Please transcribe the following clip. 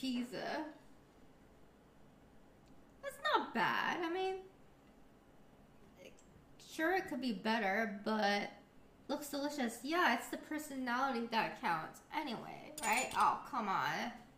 pizza. That's not bad. I mean, sure, it could be better, but looks delicious. Yeah, it's the personality that counts anyway, right? Oh, come on.